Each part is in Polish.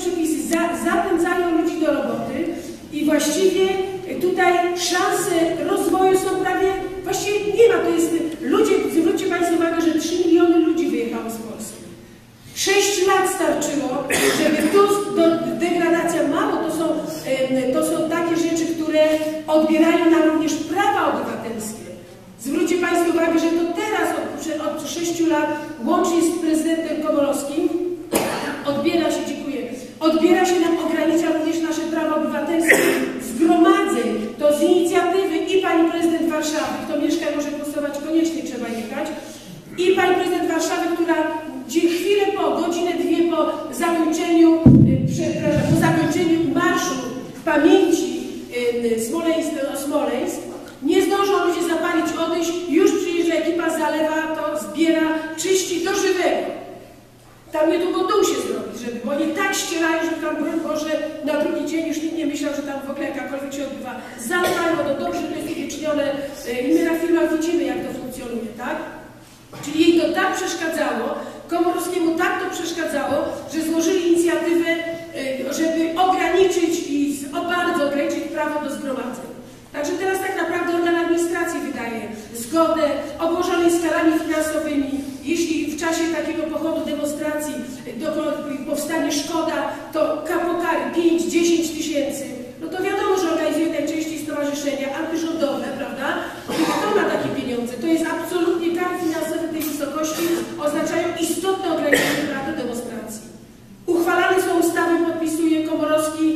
przepisy zapędzają ludzi do roboty i właściwie tutaj szanse rozwoju są prawie, właściwie nie ma, to jest, ludzie, zwróćcie Państwo uwagę, że 3 miliony ludzi wyjechało z Polski. 6 lat starczyło, żeby tu degradacja, mało, to są takie rzeczy, które odbierają nam również prawa obywatelskie. Zwróćcie Państwo uwagę, że to teraz od 6 lat łącznie z prezydentem Komorowskim odbiera się nam, ogranicza również nasze prawa obywatelskie, zgromadzeń, to z inicjatywy i pani prezydent Warszawy, kto mieszka może głosować, koniecznie trzeba jechać, i pani prezydent Warszawy, która chwilę po, godzinę, dwie po zakończeniu marszu w pamięci Smoleńsk, nie zdążą ludzie zapalić, odejść, już przyjeżdża ekipa, zalewa to, zbiera, czyści do żywego. Tam niedługo dół się zrobi, bo oni tak ścierają, że tam, broń Boże, na drugi dzień już nikt nie myślał, że tam w ogóle jakakolwiek się odbywa. Zalewają to dobrze, to jest uwiecznione i my na filmach widzimy, jak to funkcjonuje, tak? Czyli jej to tak przeszkadzało, Komorowskiemu tak to przeszkadzało, że złożyli inicjatywę, żeby ograniczyć bardzo ograniczyć prawo do zgromadzeń. Także teraz tak naprawdę organ administracji wydaje zgodę obłożonej skarami finansowymi. Jeśli w czasie takiego pochodu, demonstracji powstanie szkoda, to pokary 5–10 tysięcy. No to wiadomo, że organizuje najczęściej stowarzyszenia antyrządowe, prawda? I kto ma takie pieniądze? To jest absolutnie kary finansowe tej wysokości, oznaczają istotne ograniczenie praw do demonstracji. Uchwalane są ustawy, podpisuje Komorowski,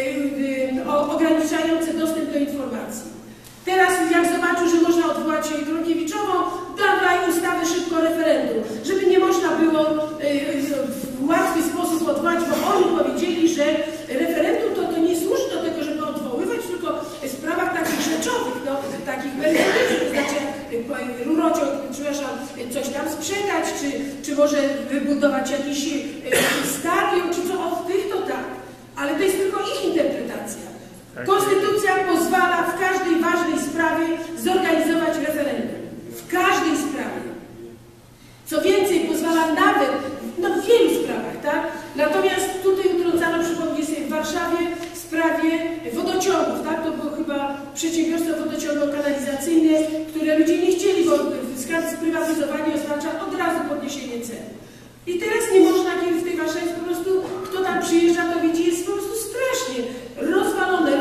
ograniczające dostęp do informacji. Teraz jak zobaczył, że można odwołać Gronkiewiczową, dawaj ustawę szybko referendum, żeby nie można było w łatwy sposób odwołać, bo oni powiedzieli, że referendum to nie służy do tego, żeby odwoływać, tylko w sprawach takich rzeczowych, no, takich merytorycznych, to znaczy rurociąg, przepraszam, coś tam sprzedać, czy może wybudować jakiś stadion, czy co, od tych to tak. Ale to jest tylko ich interpretacja. Konstytucja pozwala w każdej ważnej sprawie zorganizować referendum. W każdej sprawie. Co więcej, pozwala nawet w wielu sprawach, tak? Natomiast tutaj utrącano, przypomnę sobie, w Warszawie w sprawie wodociągów, tak? To było chyba przedsiębiorstwo wodociągowo-kanalizacyjne, które ludzie nie chcieli, bo sprywatyzowanie oznacza od razu podniesienie cen. I teraz nie można, kiedy w tej Warszawie po prostu, kto tam przyjeżdża, to widzi, jest po prostu strasznie rozwalone,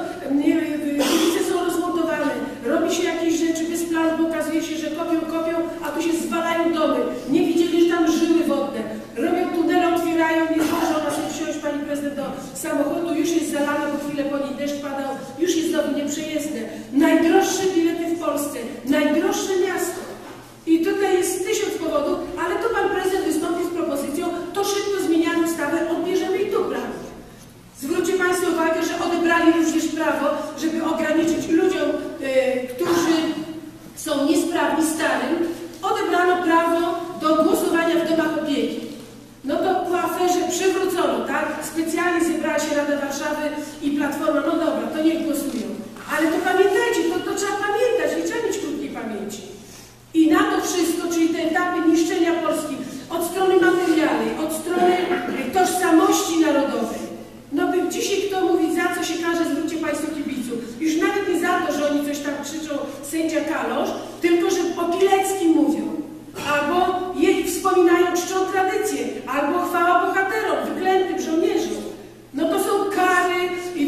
ulice są rozmontowane, robi się jakieś rzeczy bez planu, bo okazuje się, że kopią, a tu się zwalają domy. Nie widzieli, że tam żyły wodne. Robią tunele, otwierają, nie może ona sobie wsiąść, pani prezydent, do samochodu, już jest zalana, bo chwilę po niej deszcz padał, już jest znowu nieprzejezdne. Najdroższe bilety w Polsce, najdroższe miasto. I tutaj jest 1000 powodów, ale to pan prezydent wystąpił z propozycją, to szybko zmieniamy ustawę, odbierzemy i tu prawo. Zwróćcie Państwo uwagę, że odebrali również prawo, żeby ograniczyć ludziom, którzy są niesprawni, starym, odebrano prawo do głosowania w domach opieki. No to po aferze przywrócono, tak? Specjalnie zebrała się Rada Warszawy i Platforma, no dobra, to niech głosują. Ale to pamiętajcie, to trzeba pamiętać, nie trzeba mieć krótkiej pamięci. I na to wszystko, czyli te etapy niszczenia Polski od strony materialnej, od strony tożsamości narodowej. No by dzisiaj kto mówi, za co się każe, zwróćcie Państwo kibiców. Już nawet nie za to, że oni coś tam krzyczą, sędzia Kalosz, tylko że o Pileckim mówią. Albo jej wspominają, czczą tradycję, albo chwała bohaterom, wyklętym żołnierzom. No to są kary,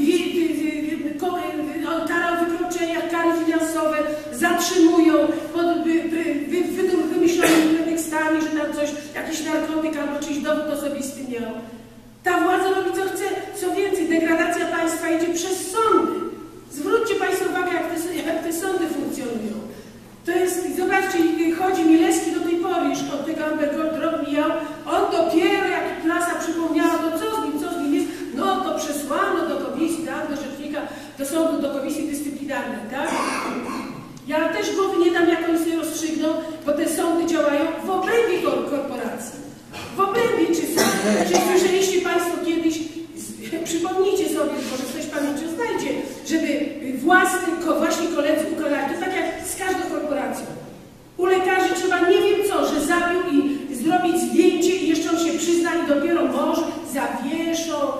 kara o wykroczeniach, kary finansowe, zatrzymują pod wymyślonymi pretekstami, że tam coś, jakiś narkotyk albo czyjś dowód osobisty miał. Ta władza robi co chce, co więcej, degradacja państwa idzie przez sądy. Zwróćcie Państwo uwagę, jak te sądy funkcjonują. To jest, zobaczcie, chodzi Milewski do tej pory, już od tego Amber Gold rok mijał, on dopiero jak prasa przypomniała, to co z nim jest, no to przesłano do komisji, tak, do rzecznika, do sądu, do komisji dyscyplinarnej, tak? Ja też głowy nie dam, jak oni sobie rozstrzygną, bo te sądy działają w obrębie korporacji. W obrębie, czy słyszeliście Państwo kiedyś, przypomnijcie sobie, może ktoś pamięci znajdzie, żeby właśnie koledzy ukarali, to tak jak z każdą korporacją. U lekarzy trzeba nie wiem co, że zabił i zrobić zdjęcie i jeszcze on się przyzna i dopiero może zawieszą,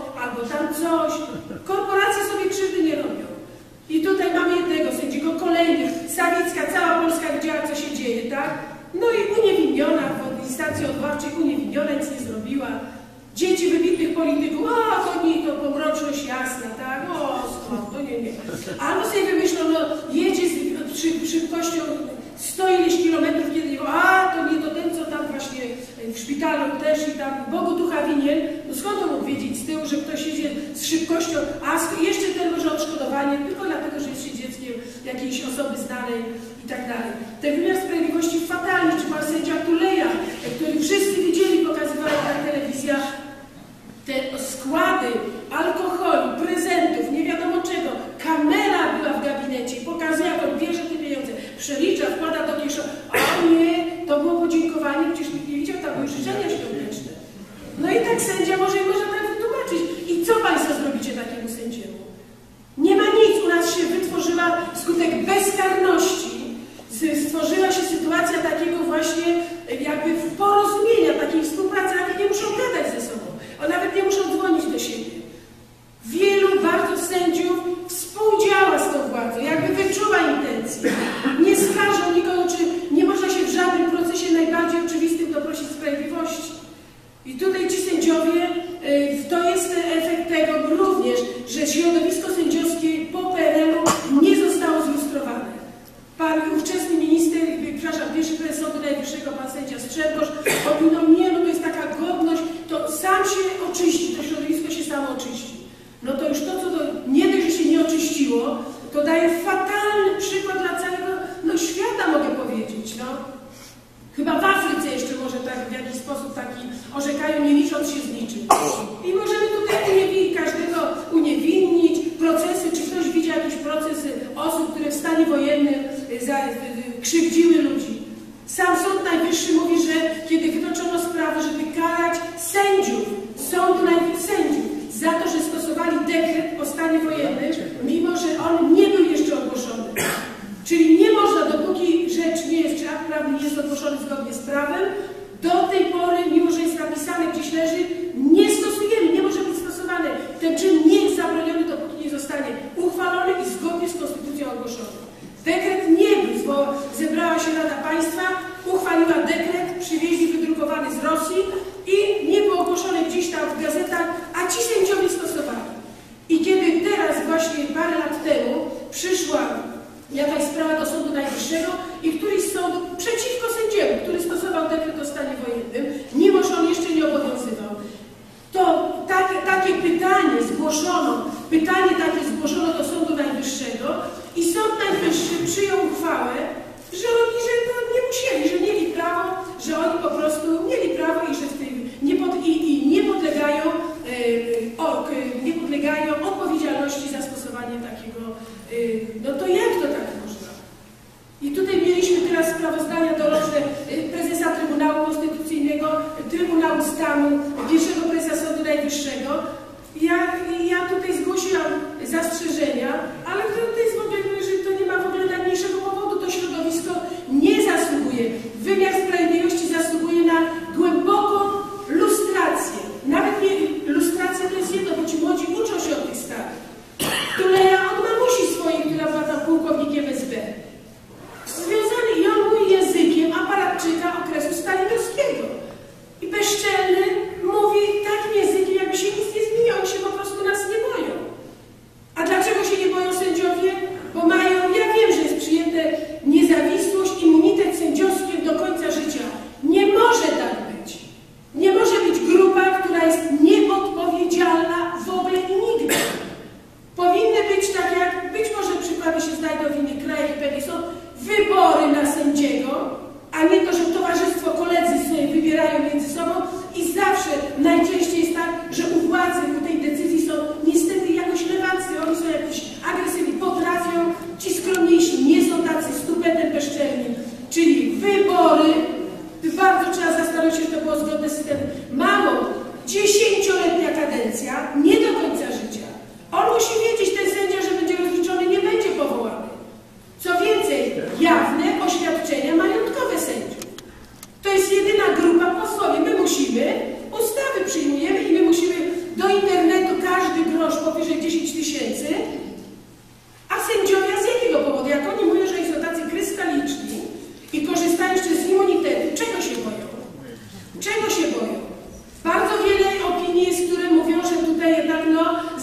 coś. Korporacje sobie krzywdy nie robią. I tutaj mamy jednego sędziego, kolejnych, Sawicka, cała Polska widziała, co się dzieje, tak? No i uniewinniona w instancji odwoławczej, uniewinniona, nic nie zrobiła. Dzieci wybitnych polityków, to pomroczność jasna, tak? No nie. Albo sobie wymyślą, no jedzie z szybkością 100 ileś kilometrów, kiedy to nie to ten, co tam właśnie w szpitalu też i tam Bogu ducha winien. No skąd on mógł wiedzieć z tyłu, że ktoś jedzie z szybkością, a jeszcze ten może odszkodowanie, tylko dlatego, że jest się dzieckiem jakiejś osoby znanej i tak dalej. Ten wymiar sprawiedliwości fatalny, czy pan sędzia Tuleja, który wszyscy widzieli, pokazywała ta telewizja, te składy alkoholu, prezentów, nie wiadomo czego, kamera była w gabinecie i pokazuje, jak on bierze te pieniądze, przelicza, wkłada do kieszeni, a nie, to było podziękowanie, przecież nikt nie widział, tam były życzenia świąteczne. No i tak sędzia może tak wytłumaczyć. I co państwo zrobicie takiemu sędziemu? Nie ma nic, u nas się wytworzyła wskutek bezkarności, stworzyła się sytuacja takiego właśnie jakby porozumienia, takiej współpracy, nawet nie muszą gadać ze sobą, a nawet nie muszą dzwonić do siebie. Wielu bardzo sędziów współdziała z tą władzą, jakby wyczuła intencje. Nie skarżą nikogo, czy nie można się w żadnym procesie najbardziej oczywistym doprosić sprawiedliwości. I tutaj ci sędziowie, to jest efekt tego również, że środowisko sędziowskie po PRL-u nie zostało zlustrowane. Pan ówczesny minister, pierwszy prezes Sądu Najwyższego, pan sędzia Strzembosz, opinał, nie, no to jest taka godność, to sam się oczyści, to środowisko się samo oczyści. No to już to, co nie dość, że się nie oczyściło, to daje fatalny przykład dla całego świata, mogę powiedzieć. No. Chyba w Afryce jeszcze może tak w jakiś sposób taki orzekają, nie licząc się z niczym. I możemy tutaj każdego uniewinnić, procesy, czy ktoś widział jakieś procesy osób, które w stanie wojennym krzywdziły ludzi. Sam Sąd Najwyższy mówi, że kiedy wytoczono sprawę, żeby karać sędziów, Sąd Najwyższy sędziów, za to, że stosowali dekret o stanie wojennym, mimo że on nie był jeszcze ogłoszony. Czyli nie można, dopóki rzecz nie jest, czy akt prawny nie jest ogłoszony zgodnie z prawem, do tej pory, mimo że jest napisane, gdzieś leży, nie stosujemy, nie może być stosowany. Ten czyn nie jest zabroniony, dopóki nie zostanie uchwalony i zgodnie z konstytucją ogłoszony. Dekret nie był, bo zebrała się Rada Państwa, uchwaliła dekret, przywieźli wydrukowany z Rosji i nie było ogłoszone gdzieś tam w gazetach, a ci sędziowie stosowali. I kiedy teraz właśnie parę lat temu przyszła jakaś sprawa do Sądu Najwyższego i któryś sąd przeciwko sędziemu, który stosował dekret o stanie wojennym, mimo że on jeszcze nie obowiązywał, to takie pytanie zgłoszono do Sądu Najwyższego i Sąd Najwyższy przyjął uchwałę, że oni, że to nie musieli, że mieli prawo, że oni po prostu mieli prawo i że nie podlegają odpowiedzialności za stosowanie takiego, no to jak to tak można? I tutaj mieliśmy teraz sprawozdania doroczne prezesa Trybunału Konstytucyjnego, Trybunału Stanu, pierwszego prezesa Sądu Najwyższego. Ja tutaj zgłosiłam zastrzeżenia, ale to jest w ogóle, że to nie ma w ogóle najmniejszego powodu, to środowisko nie zasługuje. Wymiar sprawiedliwości zasługuje na głęboką lustrację. Nawet nie lustracja to jest jedno, bo ci młodzi uczą się od tych starych. Tuleja od mamusi swojej,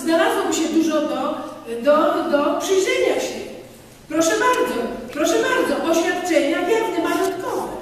znalazłoby się dużo do przyjrzenia się. Proszę bardzo, oświadczenia jawne, majątkowe.